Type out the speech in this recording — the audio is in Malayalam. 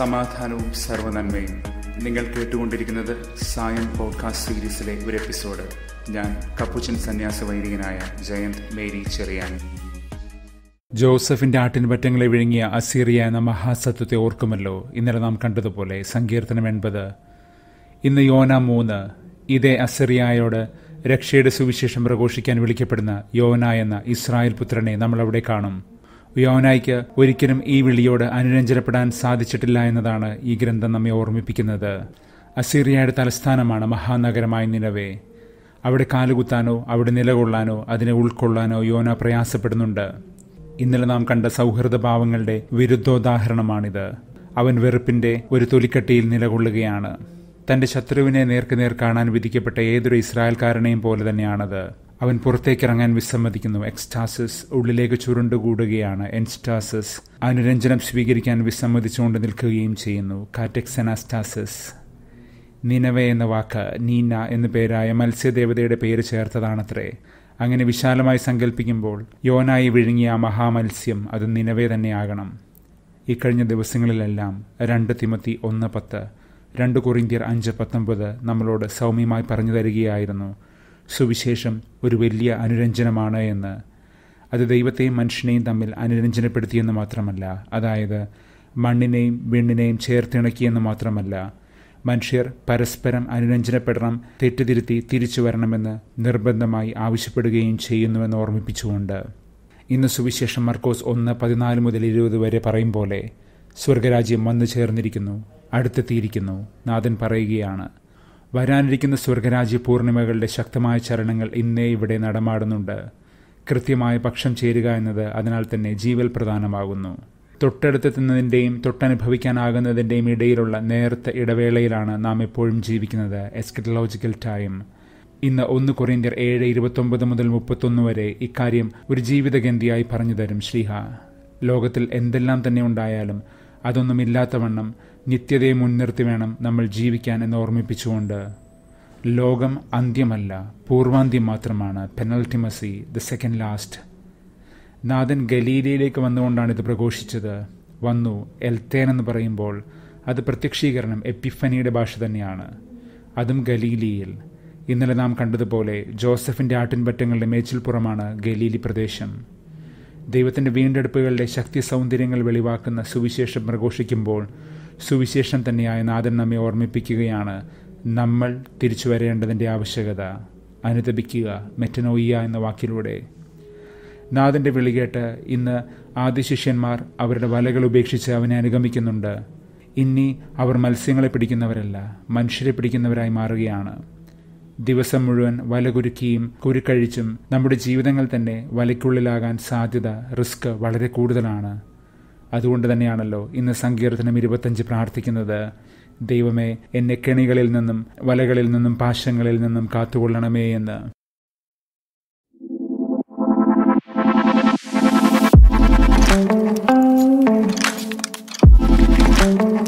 സമാധാനവും സർവ്വനന്മയും. നിങ്ങൾ കേട്ടുകൊണ്ടിരിക്കുന്നത് സായം പോഡ്കാസ്റ്റ് സീരീസിലെ ഒരു എപ്പിസോഡ്. ഞാൻ കപ്പുച്ചൻ സന്യാസ വൈദികനായ ജയന്ത് മേരി ചെറിയാൻ. ജോസഫിന്റെ ആട്ടിൻപറ്റങ്ങളെ വിഴുങ്ങിയ അസീറിയ എന്ന മഹാസത്വത്തെ ഓർക്കുമല്ലോ. ഇന്നലെ നാം കണ്ടതുപോലെ സങ്കീർത്തനം 80. ഇന്ന് യോന 3. ഇതേ അസീറിയയോട് രക്ഷയുടെ സുവിശേഷം പ്രഘോഷിക്കാൻ വിളിക്കപ്പെടുന്ന യോന എന്ന ഇസ്രായേൽ പുത്രനെ നമ്മൾ അവിടെ കാണും. യോനായ്ക്ക് ഒരിക്കലും ഈ വിളിയോട് അനുരഞ്ജനപ്പെടാൻ സാധിച്ചിട്ടില്ല എന്നതാണ് ഈ ഗ്രന്ഥം നമ്മെ ഓർമ്മിപ്പിക്കുന്നത്. അസീറിയയുടെ തലസ്ഥാനമാണ് മഹാനഗരമായ നിനവേ. അവിടെ കാലുകുത്താനോ അവിടെ നിലകൊള്ളാനോ അതിനെ ഉൾക്കൊള്ളാനോ യോന പ്രയാസപ്പെടുന്നുണ്ട്. ഇന്നലെ നാം കണ്ട സൗഹൃദഭാവങ്ങളുടെ വിരുദ്ധോദാഹരണമാണിത്. അവൻ വെറുപ്പിന്റെ ഒരു തൊലിക്കട്ടിയിൽ നിലകൊള്ളുകയാണ്. തന്റെ ശത്രുവിനെ നേർക്കുനേർ കാണാൻ വിധിക്കപ്പെട്ട ഏതൊരു ഇസ്രായേൽക്കാരനെയും പോലെ തന്നെയാണത്. അവൻ പുറത്തേക്കിറങ്ങാൻ വിസമ്മതിക്കുന്നു. എക്സ്റ്റാസിസ്. ഉള്ളിലേക്ക് ചുരുണ്ടുകൂടുകയാണ്. എൻസ്റ്റാസിസ്. അനുരഞ്ജനം സ്വീകരിക്കാൻ വിസമ്മതിച്ചുകൊണ്ട് നിൽക്കുകയും ചെയ്യുന്നു. കാറ്റെക്സനാസ്റ്റാസിസ്. നിനവേ എന്ന വാക്ക് നീന എന്നു പേരായ മത്സ്യദേവതയുടെ പേര് ചേർത്തതാണത്രേ. അങ്ങനെ വിശാലമായി സങ്കല്പിക്കുമ്പോൾ യോനായി വിഴുങ്ങിയ ആ മഹാമത്സ്യം അത് നിനവേ തന്നെയാകണം. ഇക്കഴിഞ്ഞ ദിവസങ്ങളിലെല്ലാം 2 തിമോത്തി 1:10, 2 കൊരിന്ത്യർ 5:19 നമ്മളോട് സൗമ്യമായി പറഞ്ഞു തരികയായിരുന്നു. സുവിശേഷം ഒരു വലിയ അനുരഞ്ജനമാണ് എന്ന്. അത് ദൈവത്തെയും മനുഷ്യനെയും തമ്മിൽ അനുരഞ്ജനപ്പെടുത്തിയെന്ന് മാത്രമല്ല, അതായത് മണ്ണിനെയും വിണ്ണിനെയും ചേർത്തിണക്കിയെന്ന് മാത്രമല്ല, മനുഷ്യർ പരസ്പരം അനുരഞ്ജനപ്പെടണം, തെറ്റുതിരുത്തി തിരിച്ചു വരണമെന്ന് നിർബന്ധമായി ആവശ്യപ്പെടുകയും ചെയ്യുന്നുവെന്ന് ഓർമ്മിപ്പിച്ചുകൊണ്ട് ഇന്ന് സുവിശേഷം മർക്കോസ് 1:14 മുതൽ 20 വരെ പറയും പോലെ സ്വർഗരാജ്യം വന്നു ചേർന്നിരിക്കുന്നു, അടുത്തെത്തിയിരിക്കുന്നു. നാഥൻ പറയുകയാണ്, വരാനിരിക്കുന്ന സ്വർഗരാജ്യ പൂർണിമകളുടെ ശക്തമായ ചലനങ്ങൾ ഇന്നേ ഇവിടെ നടമാടുന്നുണ്ട്. കൃത്യമായ പക്ഷം ചേരുക എന്നത് അതിനാൽ തന്നെ ജീവൽ പ്രധാനമാകുന്നു. തൊട്ടടുത്തെത്തുന്നതിൻ്റെയും തൊട്ടനുഭവിക്കാനാകുന്നതിൻ്റെയും ഇടയിലുള്ള നേർത്ത ഇടവേളയിലാണ് നാം എപ്പോഴും ജീവിക്കുന്നത്. Eschatological time. ഇന്ന് 1 കൊരിന്ത്യർ 7:29 മുതൽ 31 വരെ ഇക്കാര്യം ഒരു ജീവിതഗന്ധിയായി പറഞ്ഞു തരും ശ്ലീഹ. ലോകത്തിൽ എന്തെല്ലാം തന്നെ ഉണ്ടായാലും അതൊന്നുമില്ലാത്തവണ്ണം നിത്യതയെ മുൻനിർത്തി വേണം നമ്മൾ ജീവിക്കാൻ എന്ന് ഓർമ്മിപ്പിച്ചുകൊണ്ട്, ലോകം അന്ത്യമല്ല, പൂർവാന്ത്യം മാത്രമാണ്. Penultimacy, the second last. നാഥൻ ഗലീലയിലേക്ക് വന്നുകൊണ്ടാണ് ഇത് പ്രഘോഷിച്ചത്. വന്നു എൽത്തേൻ എന്ന് പറയുമ്പോൾ അത് പ്രത്യക്ഷീകരണം, എപ്പിഫനിയുടെ ഭാഷ തന്നെയാണ്. അതും ഗലീലിയിൽ. ഇന്നലെ നാം കണ്ടതുപോലെ ജോസഫിന്റെ ആട്ടിൻപറ്റങ്ങളുടെ മേച്ചിൽപ്പുറമാണ് ഗലീലി പ്രദേശം. ദൈവത്തിന്റെ വീണ്ടെടുപ്പുകളുടെ ശക്തി സൗന്ദര്യങ്ങൾ വെളിവാക്കുന്ന സുവിശേഷം പ്രഘോഷിക്കുമ്പോൾ സുവിശേഷം തന്നെയായ നാഥൻ നമ്മെ ഓർമ്മിപ്പിക്കുകയാണ് നമ്മൾ തിരിച്ചു വരേണ്ടതിൻ്റെ ആവശ്യകത. അനുതപിക്കുക, മെറ്റനോയിയ എന്ന വാക്കിലൂടെ. നാഥന്റെ വിളികേട്ട് ഇന്ന് ആദ്യ ശിഷ്യന്മാർ അവരുടെ വലകൾ ഉപേക്ഷിച്ച് അവനെ അനുഗമിക്കുന്നുണ്ട്. ഇനി അവർ മത്സ്യങ്ങളെ പിടിക്കുന്നവരല്ല, മനുഷ്യരെ പിടിക്കുന്നവരായി മാറുകയാണ്. ദിവസം മുഴുവൻ വല കുരുക്കിയും കുരുക്കഴിച്ചും നമ്മുടെ ജീവിതങ്ങൾ തന്നെ വലയ്ക്കുള്ളിലാകാൻ സാധ്യത, റിസ്ക് വളരെ കൂടുതലാണ്. അതുകൊണ്ട് തന്നെയാണല്ലോ ഇന്ന് സങ്കീർത്തനം 25 പ്രാർത്ഥിക്കുന്നത്, ദൈവമേ എന്നെ കെണികളിൽ നിന്നും വലകളിൽ നിന്നും പാശങ്ങളിൽ നിന്നും കാത്തുകൊള്ളണമേ എന്ന്.